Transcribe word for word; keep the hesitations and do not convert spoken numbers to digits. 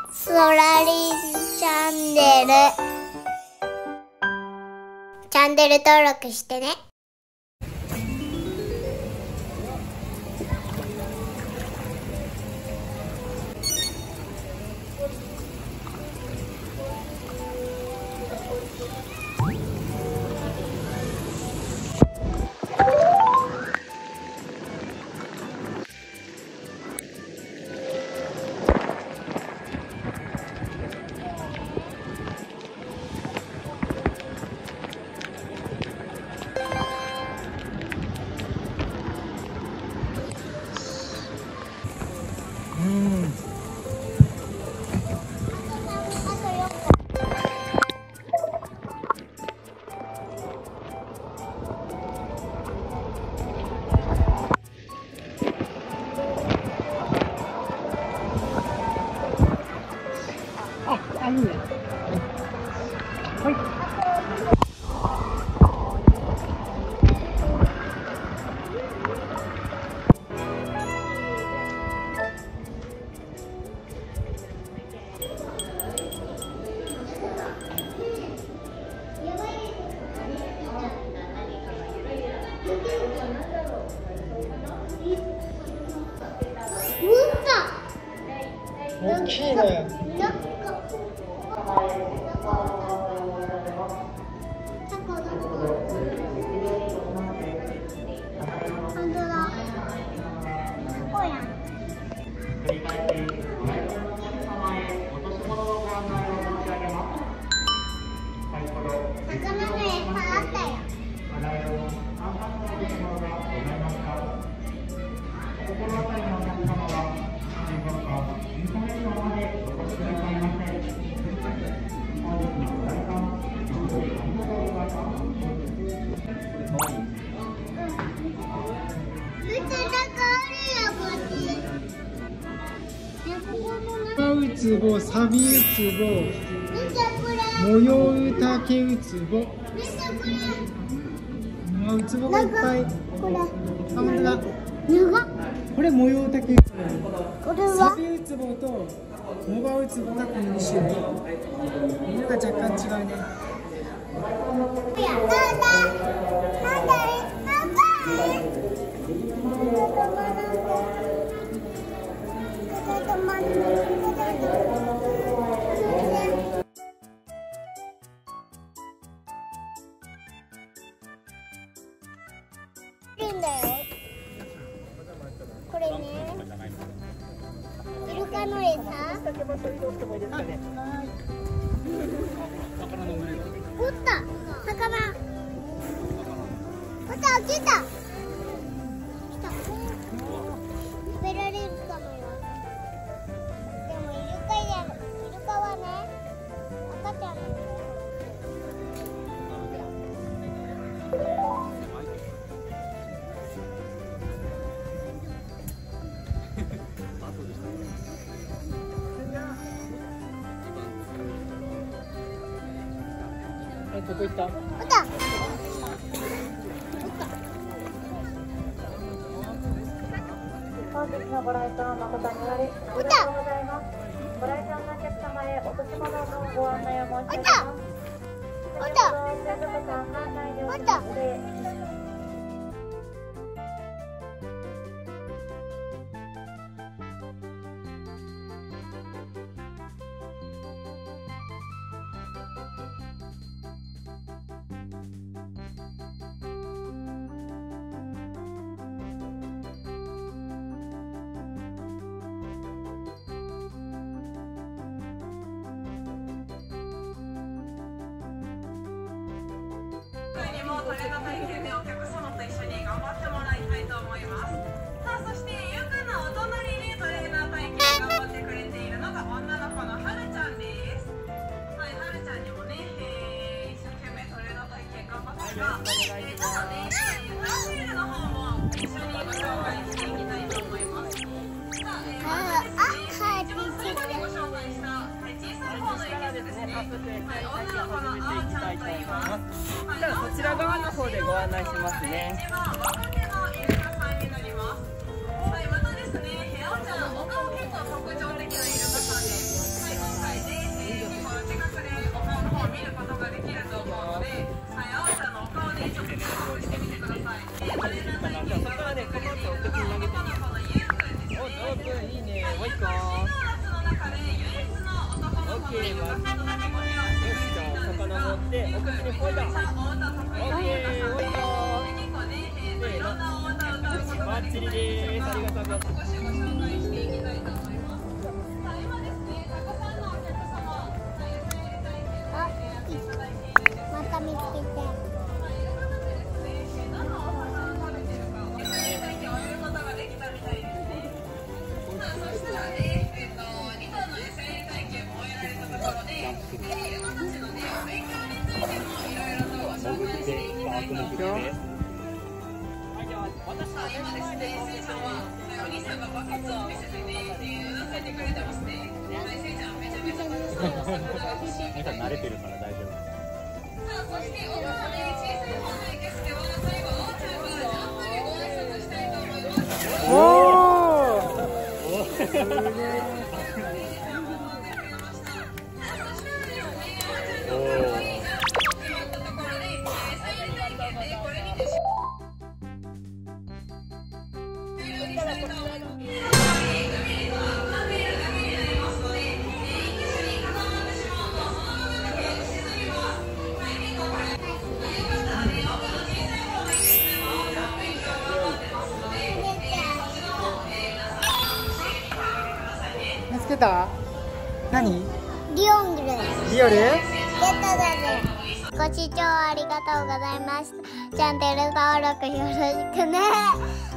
ソラリンチャンネルチャンネル登録してね。 あ、いいね。はい。大きいね。ウツボ、サビウツボ、模様竹ウツボ。あ、ウツボがいっぱい。これ。あ、本当だ。長。これ模様竹ウツボ。これは。サビウツボとモバウツボがこのに種類。色が若干違うね。 これね、イルカの餌。おった、魚。おった、来た。来た。食べられるかもよ。でもイルカや、イルカはね、赤ちゃんなのよ。 どこ行った？ おった。 本日のご来島誠にありがとうございます。ご来場のお客様へ落とし物のご案内を申し上げます。先ほど水族館館内におきましてトレーナー体験でお客様と一緒に頑張ってもらいたいと思います。さあ、そしてゆうくんのお隣にトレーナー体験頑張ってくれているのが女の子のはるちゃんです。はい、はるちゃんにもね、えー、一生懸命トレーナー体験頑張ってが、えー、ちょっとね、えー、プロフィールの方も一緒にご紹介していきたいと思います。さあ、えー、まずですね、一番最後にご紹介した、はい、小さい方のイケメンですね。はい、女の子のあおちゃんと言います。 じゃあこちら側の方でご案内しますね。 一番若手のイルカさんになります。はい、またですね、ヘアちゃん、お顔結構特徴的なイルカさんです。はい、 に向かってとだけご利用してくれていたんですが、ゆうくんめちゃめちゃお歌得意なゆうかさんで、結構ね、えーといろんなお歌を歌うことができるので、少しご紹介していきたいと思います。さあ今ですね、たくさんのお客様、餌やり体験をやっていただいているんですけど、 また見つけて。 いろいろなですね、どんなお魚を食べてるか餌やり体験をやることができたみたいですね。さあそしたらね、えっとに頭の餌やり体験も終えられたところで、えー、イルカたちのね勉強についてもいろいろとご紹介していきたいと思います。さあ今ですね、せいちゃんはお兄さんがバケツを見せてねっていうのをせてくれてますね。はい、せいちゃんめちゃめちゃたくさんお魚が欲しいみたいです。 慣れてるから大丈夫。 さあそして大人のね小さい方のいけすでは最後おうちゃんがジャンプでご挨拶したいと思います。 おお。 すげえ。可愛いジャンプが決まったところで、餌やり体験でこれにて終了にしたいと思います。海にはカメラだけになりますので、いけすに固まってしまうとその部分だけ沈みます。はい、結構これよかったらね、奥の小さい方のいけすでも勉強頑張ってますので、そっちの方皆さん刺激してあげてくださいね。 見つけた？何？ リオングです。 リオル？ ゲットだぜ。ご視聴ありがとうございました。チャンネル登録よろしくね。